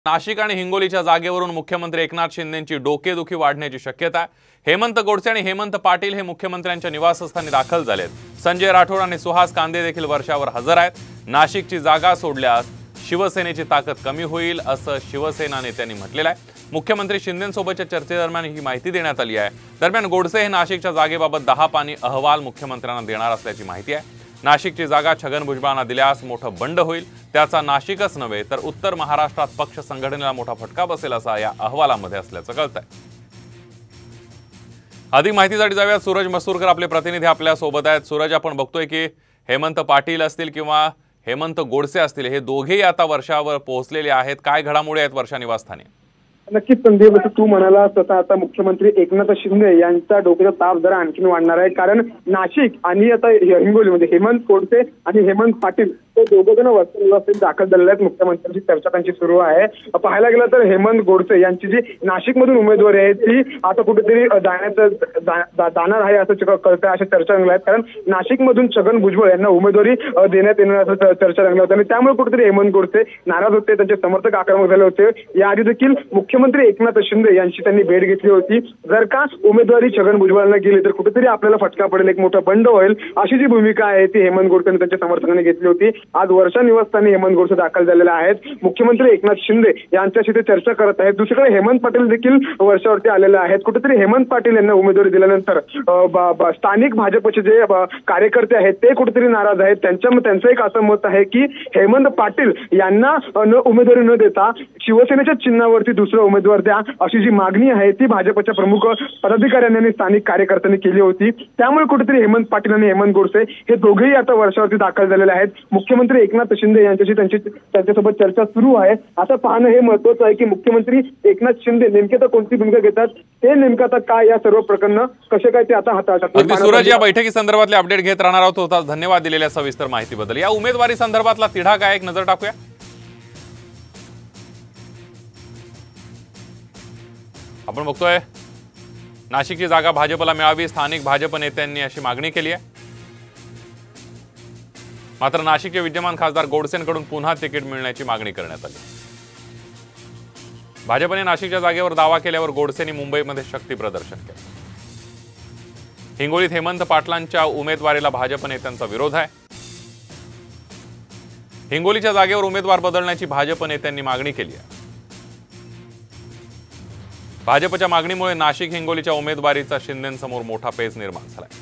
नाशिक आणि हिंगोलीच्या जागेवरून मुख्यमंत्री एकनाथ शिंदेंची डोकेदुखी वाढण्याची शक्यता आहे। हेमंत गोडसे आणि हेमंत पाटील हे मुख्यमंत्र्यांच्या निवासस्थानी दाखल झालेत। संजय राठोड आणि सुहास कांदे देखील वर्षावर हजर आहेत। नाशिकची जागा सोडल्यास शिवसेनेची ताकद कमी होईल असं शिवसेना नेत्यांनी म्हटलेलं आहे। मुख्यमंत्री शिंदेंसोबतच्या चर्चेदरम्यान ही माहिती देण्यात आली आहे। दरम्यान गोडसे हे नाशिकच्या जागेबाबत 10 पानी अहवाल मुख्यमंत्र्यांना देणार असल्याची माहिती आहे। नाशिकची जागा छगन भुजबळांना दिल्यास मोठं बंड होईल, त्याचा नाशिकच नव्हे तर उत्तर महाराष्ट्रात पक्ष संघटनेला मोठा फटका बसेल असा या अहवालामध्ये असल्याचं कळतंय। अधिक माहितीसाठी जाऊया, सूरज मसूरकर आपले प्रतिनिधी आपल्या सोबत आहेत। सूरज, आपण बघतोय की हेमंत पाटील असतील किंवा हेमंत गोडसे असतील, हे दोघेही आता वर्षावर पोहोचलेले आहेत। काय घडामोडी आहेत वर्षा निवासस्थानी? नक्कीच संदीप, तू म्हणाला तसं आता मुख्यमंत्री एकनाथ शिंदे यांचा डोक्याचा ताप जरा आणखीन वाढणार आहे। कारण नाशिक आणि आता हिंगोलीमध्ये हेमंत गोडसे आणि हेमंत पाटील ते दोघं जण वसतिगृहात दाखल झालेले आहेत। मुख्यमंत्र्यांची चर्चा त्यांची सुरू आहे। पाहायला गेलं तर हेमंत गोडसे यांची जी नाशिकमधून उमेदवारी आहे ती आता कुठेतरी जाणार आहे असं कळतंय, अशा चर्चा रंगल्या आहेत। कारण नाशिकमधून छगन भुजबळ यांना उमेदवारी देण्यात येणार असं चर्चा रंगल्या होत्या आणि त्यामुळे कुठेतरी हेमंत गोडसे नाराज होते, त्यांचे समर्थक आक्रमक झाले होते। याआधी देखील मुख्यमंत्री एकनाथ शिंदे यांची त्यांनी भेट घेतली होती। जर का उमेदवारी छगन भुजबळांना गेली तर कुठेतरी आपल्याला फटका पडेल, एक मोठा बंड होईल, अशी जी भूमिका आहे ती हेमंत गोडसे त्यांच्या समर्थकांनी घेतली होती। आज वर्षा निवासस्थानी हेमंत गोडसे दाखल झालेले आहेत। मुख्यमंत्री एकनाथ शिंदे यांच्याशी ते चर्चा करत आहेत। दुसरीकडे हेमंत पाटील देखील वर्षावरती आलेले आहेत। कुठेतरी हेमंत पाटील यांना उमेदवारी दिल्यानंतर स्थानिक भाजपचे जे कार्यकर्ते आहेत ते कुठेतरी नाराज आहेत। त्यांचं एक असं मत आहे की हेमंत पाटील यांना उमेदवारी न देता शिवसेनेच्या चिन्हावरती दुसरा उमेदवार द्या, अशी जी मागणी आहे ती भाजपच्या प्रमुख पदाधिकाऱ्यांनी आणि स्थानिक कार्यकर्त्यांनी केली होती। त्यामुळे कुठेतरी हेमंत पाटील आणि हेमंत गोडसे हे दोघेही आता वर्षावरती दाखल झालेले आहेत। मुख्यमंत्री एकनाथ शिंदे यांच्याशी त्यांच्यासोबत चर्चा सुरू आहे। आता पाहणं हे महत्त्वाचं आहे की मुख्यमंत्री एकनाथ शिंदे नेमके तर कोणती भूमिका घेतात, ते नेमकं आता काय या सर्व प्रकरण कसे काय ते आता हाताळतात। अगदी सूरज, या बैठकी संदर्भातले अपडेट घेत राहणार आहोत। धन्यवाद दिलेल्या सविस्तर माहितीबद्दल। या उमेदवारी संदर्भातला तिढा काय, एक नजर टाकूया। आपण बघतोय नाशिकची जागा भाजपला मिळावी, स्थानिक भाजप नेत्यांनी अशी मागणी केली आहे। मात्र नाशिकचे विद्यमान खासदार गोडसेंकडून पुन्हा तिकीट मिळण्याची मागणी करण्यात आली। भाजपने नाशिकच्या जागेवर दावा केल्यावर गोडसेंनी मुंबईमध्ये शक्ती प्रदर्शन केलं। हिंगोलीत हेमंत पाटलांच्या उमेदवारीला भाजप नेत्यांचा विरोध आहे। हिंगोलीच्या जागेवर उमेदवार बदलण्याची भाजप नेत्यांनी मागणी केली आहे। भाजपच्या मागणीमुळे नाशिक हिंगोलीच्या उमेदवारीचा शिंदेंसमोर मोठा पेच निर्माण झाला।